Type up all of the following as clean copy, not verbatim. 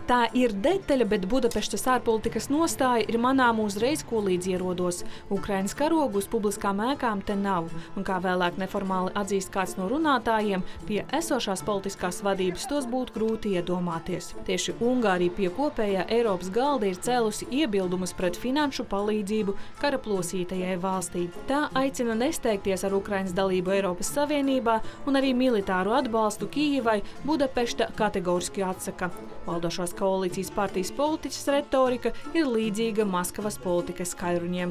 Tā ir detaļa, bet Budapeštas ārpolitikas nostāja ir manām uzreiz, ko līdz ierodos. Ukrainas karogu uz publiskām ēkām te nav, un kā vēlāk neformāli atzīst kāds no runātājiem, pie esošās politiskās vadības tos būtu grūti iedomāties. Tieši Ungārija pie kopējā Eiropas galda ir cēlusi iebildumus pret finanšu palīdzību kara plosītajai valstī. Tā aicina nesteigties ar Ukrainas dalību Eiropas Savienībā un arī militāru atbalstu Kijivai Budapešta kategoriski atsaka. Valdošās koalīcijas partijas politiķas retorika ir līdzīga Maskavas politikas skaļruņiem.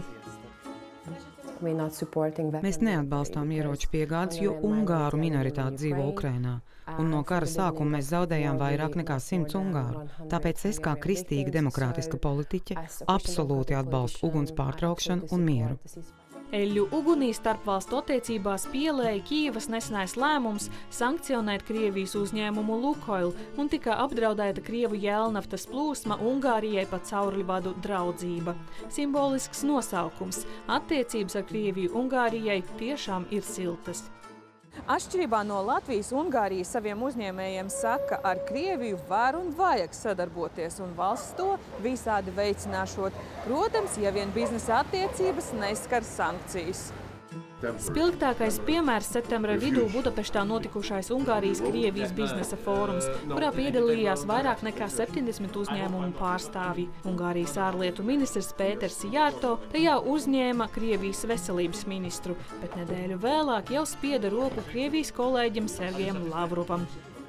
Mēs neatbalstām ieroču piegādes, jo ungāru minoritāte dzīvo Ukrainā. Un no kara sākuma mēs zaudējām vairāk nekā 100 ungāru. Tāpēc es kā kristīga demokrātiska politiķe absolūti atbalstu uguns pārtraukšanu un mieru. Eļļu ugunī starpvalstu attiecībās pielēja Kijivas nesenais lēmums sankcionēt Krievijas uzņēmumu Lukoil un tika apdraudēta Krievu jēlnaftas plūsma Ungārijai pa caurļvadu Draudzība. Simbolisks nosaukums. Attiecības ar Krieviju Ungārijai tiešām ir siltas. Atšķirībā no Latvijas, Ungārija saviem uzņēmējiem saka, ar Krieviju var un vajag sadarboties, un valsts to visādi veicināšot. Protams, ja vien biznesa attiecības neskar sankcijas. Spilgtākais piemērs septembra vidū Budapeštā notikušais Ungārijas-Krievijas biznesa fórums, kurā piedalījās vairāk nekā 70 uzņēmumu pārstāvji. Ungārijas ārlietu ministrs Pēters Jārto tajā uzņēma Krievijas veselības ministru, bet nedēļu vēlāk jau spieda roku Krievijas kolēģim Sergejam Lavrovam.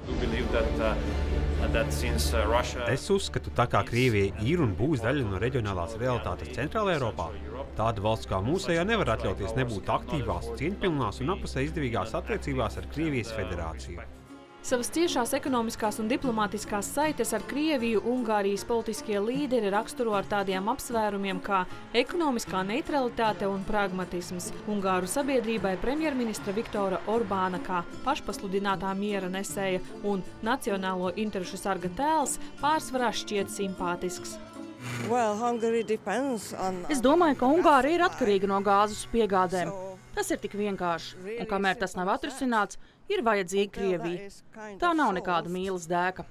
Es uzskatu, tā kā Krievija ir un būs daļa no reģionālās realitātes Centrāla Eiropā, tāda valsts kā mūsējā nevar atļauties nebūt aktīvās, cieņpilnās un apusē izdevīgās attiecībās ar Krievijas federāciju. Savas ciešās ekonomiskās un diplomātiskās saites ar Krieviju Ungārijas politiskie līderi raksturo ar tādiem apsvērumiem kā ekonomiskā neutralitāte un pragmatisms. Ungāru sabiedrībai premjerministra Viktora Orbāna kā pašpasludinātā miera nesēja un nacionālo interešu sarga tēls pārsvarā šķiet simpātisks. Es domāju, ka Ungārija ir atkarīga no gāzes piegādēm. Tas ir tik vienkārši, un kamēr tas nav atrisināts, ir vajadzīga Krievija. Tā nav nekāda mīlas dēka.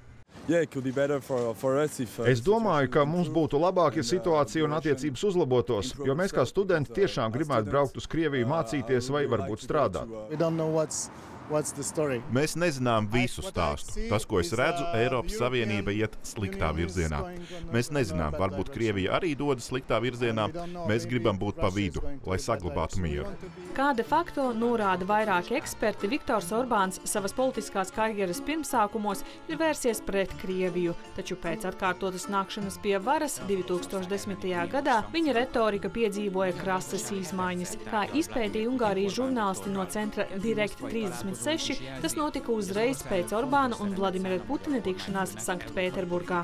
Es domāju, ka mums būtu labāk, ja situācija un attiecības uzlabotos, jo mēs kā studenti tiešām gribētu braukt uz Krieviju mācīties vai varbūt strādāt. Mēs nezinām visu stāstu. Tas, ko es redzu, Eiropas Savienība iet sliktā virzienā. Mēs nezinām, varbūt Krievija arī dodas sliktā virzienā. Mēs gribam būt pa vidu, lai saglabātu mieru. Kā de facto norāda vairāki eksperti, Viktors Orbāns savas politiskās karjeras pirmsākumos ir vērsies pret Krieviju, taču pēc atkārtotas nākšanas pie varas 2010. gadā viņa retorika piedzīvoja krasas izmaiņas. Kā izpētīja Ungārijas žurnālisti no centra Direkt 36, tas notika uzreiz pēc Orbāna un Vladimira Putina tikšanās Sanktpēterburgā.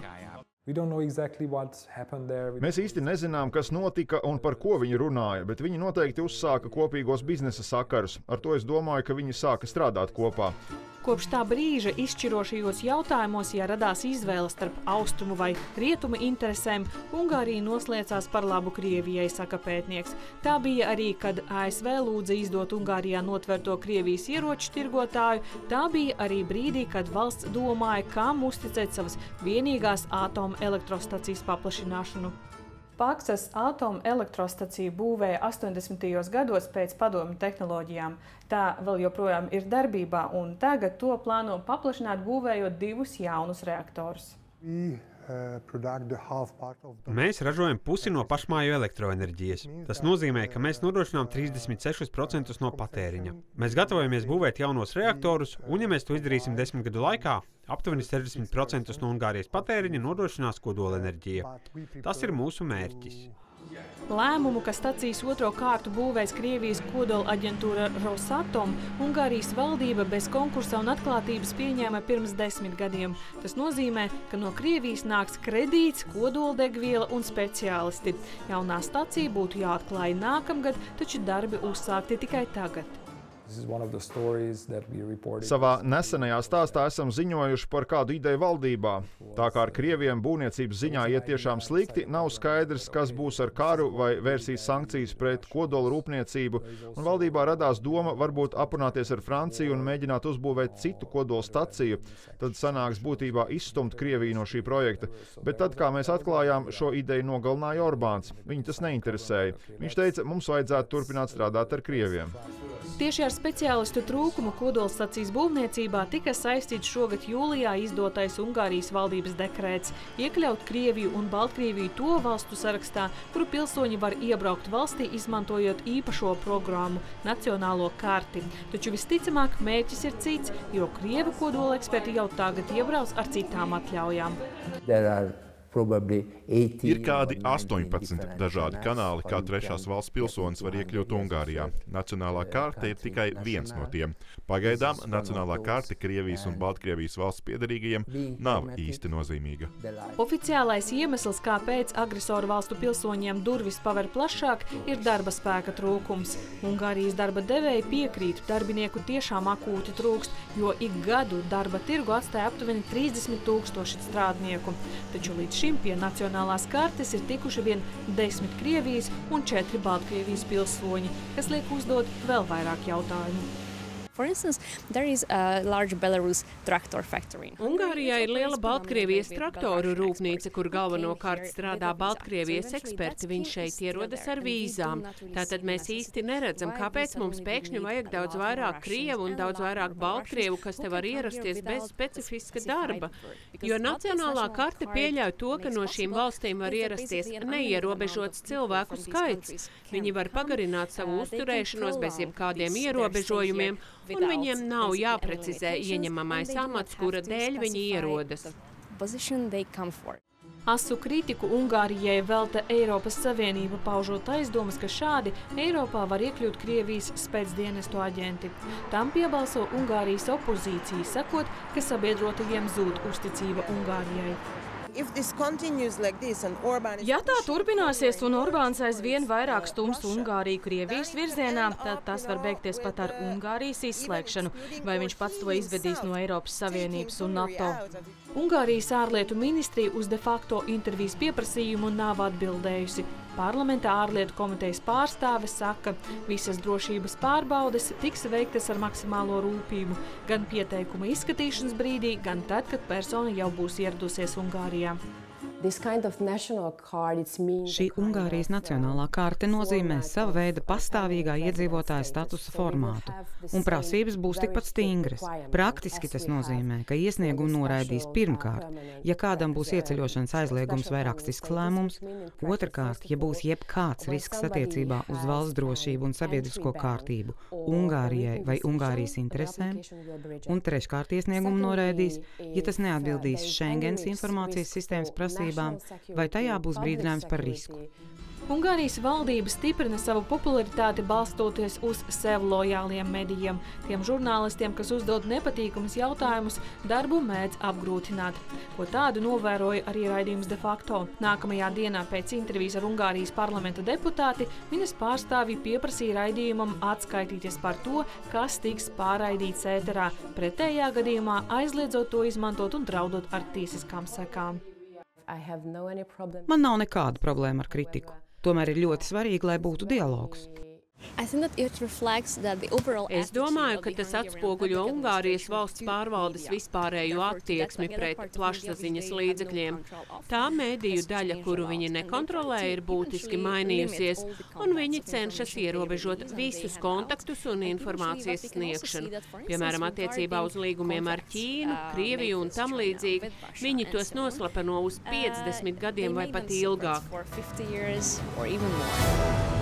Mēs īsti nezinām, kas notika un par ko viņi runāja, bet viņi noteikti uzsāka kopīgos biznesa sakarus. Ar to es domāju, ka viņi sāka strādāt kopā. Kopš tā brīža izšķirošajos jautājumos, ja radās izvēle starp austrumu vai rietumu interesēm, Ungārija noslēdzās par labu Krievijai, saka pētnieks. Tā bija arī, kad ASV lūdza izdot Ungārijā notverto Krievijas ieroču tirgotāju, tā bija arī brīdī, kad valsts domāja, kam uzticēt savas vienīgās atomelektrostacijas paplašināšanu. Paksas atomelektrostaciju būvēja 80. gados pēc padomju tehnoloģijām. Tā vēl joprojām ir darbībā, un tagad to plāno paplašināt, būvējot 2 jaunus reaktorus. Mēs ražojam pusi no pašmāju elektroenerģijas. Tas nozīmē, ka mēs nodrošinām 36% no patēriņa. Mēs gatavojamies būvēt jaunos reaktorus, un ja mēs to izdarīsim 10 gadu laikā, aptuveni 60% no Ungārijas patēriņa nodrošinās kodolenerģija. Tas ir mūsu mērķis. Lēmumu, ka stacijas otro kārtu būvēs Krievijas kodola aģentūra Rosatom, Ungārijas valdība bez konkursa un atklātības pieņēma pirms 10 gadiem. Tas nozīmē, ka no Krievijas nāks kredīts, kodoldegviela un speciālisti. Jaunā stacija būtu jāatklāja nākamgad, taču darbi uzsākti tikai tagad. Savā nesenajā stāstā esam ziņojuši par kādu ideju valdībā. Tā kā ar Krieviem būvniecības ziņā iet tiešām slikti, nav skaidrs, kas būs ar karu vai vērsīs sankcijas pret kodola rūpniecību, un valdībā radās doma varbūt aprunāties ar Franciju un mēģināt uzbūvēt citu kodola staciju. Tad sanāks būtībā izstumt Krieviju no šī projekta. Bet tad, kā mēs atklājām, šo ideju nogalināja Orbāns. Viņu tas neinteresēja. Viņš teica, mums vajadzētu turpināt strādāt ar Krieviem. Tieši ar speciālistu trūkumu kodolstacijas būvniecībā tika saistīts šogad jūlijā izdotais Ungārijas valdības dekrēts iekļaut Krieviju un Baltkrieviju to valstu sarakstā, kuru pilsoņi var iebraukt valstī, izmantojot īpašo programmu – Nacionālo karti. Taču visticamāk mērķis ir cits, jo Krievu kodola eksperti jau tagad iebrauc ar citām atļaujām. Ir kādi 18 dažādi kanāli, kā trešās valsts pilsonis var iekļūt Ungārijā. Nacionālā karte ir tikai viens no tiem. Pagaidām nacionālā karte Krievijas un Baltkrievijas valsts piederīgajiem nav īsti nozīmīga. Oficiālais iemesls, kāpēc agresoru valstu pilsoņiem durvis paver plašāk, ir darba spēka trūkums. Ungārijas darba devēji piekrīt, darbinieku tiešām akūti trūkst, jo ik gadu darba tirgu atstāja aptuveni 30 000 strādnieku. Taču līdz šim pie nacionālās kartes ir tikuši vien 10 Krievijas un 4 Baltkrievijas pilsoņi, kas liek uzdot vēl vairāk jautājumu. Ungārijā ir liela Baltkrievijas traktoru rūpnīca, kur galvenokārt strādā Baltkrievijas eksperti. Viņi šeit ierodas ar vīzām. Tātad mēs īsti neredzam, kāpēc mums pēkšņi vajag daudz vairāk Krievu un daudz vairāk Baltkrievu, kas te var ierasties bez specifiska darba. Jo nacionālā karte pieļauj to, ka no šīm valstīm var ierasties neierobežots cilvēku skaits. Viņi var pagarināt savu uzturēšanos bez jebkādiem ierobežojumiem, un viņiem nav jāprecizē ieņemamais amats, kura dēļ viņi ierodas. Asu kritiku Ungārijai velta Eiropas Savienība, paužot aizdomas, ka šādi Eiropā var iekļūt Krievijas spēcdienestu aģenti. Tam piebalso Ungārijas opozīcija, sakot, ka sabiedrotajiem zūd uzticība Ungārijai. Ja tā turpināsies un Orbāns aizvien vairāk stums Ungāriju Krievijas virzienā, tad tas var beigties pat ar Ungārijas izslēgšanu, vai viņš pats to izvedīs no Eiropas Savienības un NATO. Ungārijas ārlietu ministrija uz de facto intervijas pieprasījumu nav atbildējusi. Parlamentā ārlietu komitejas pārstāve saka, visas drošības pārbaudes tiks veiktas ar maksimālo rūpību, gan pieteikuma izskatīšanas brīdī, gan tad, kad persona jau būs ieradusies Ungārijā. Šī Ungārijas nacionālā karte nozīmē sava veida pastāvīgā iedzīvotāja statusa formātu, un prasības būs tikpat stingras. Praktiski tas nozīmē, ka iesniegumu noraidīs pirmkārt, ja kādam būs ieceļošanas aizliegums vai rakstisks lēmums, otrkārt, ja būs jebkāds risks attiecībā uz valsts drošību un sabiedrisko kārtību Ungārijai vai Ungārijas interesēm, un treškārt iesniegumu noraidīs, ja tas neatbildīs Schengens informācijas sistēmas prasībām, vai tajā būs brīdinājums par risku. Ungārijas valdība stiprina savu popularitāti balstoties uz sev lojāliem medijiem. Tiem žurnālistiem, kas uzdod nepatīkamus jautājumus, darbu mēdz apgrūtināt. Ko tādu novēroja arī raidījums de facto. Nākamajā dienā pēc intervijas ar Ungārijas parlamenta deputāti viņas pārstāvji pieprasīja raidījumam atskaitīties par to, kas tiks pārraidīts ēterā, pretējā gadījumā aizliedzot to izmantot un draudot ar tiesiskām sekām. Man nav nekāda problēma ar kritiku. Tomēr ir ļoti svarīgi, lai būtu dialogs. Es domāju, ka tas atspoguļo Ungārijas valsts pārvaldes vispārējo attieksmi pret plašsaziņas līdzekļiem. Tā mediju daļa, kuru viņi nekontrolē, ir būtiski mainījusies, un viņi cenšas ierobežot visus kontaktus un informācijas sniegšanu. Piemēram, attiecībā uz līgumiem ar Ķīnu, Krieviju un tam līdzīgi, viņi tos noslapeno uz 50 gadiem vai pat ilgāk.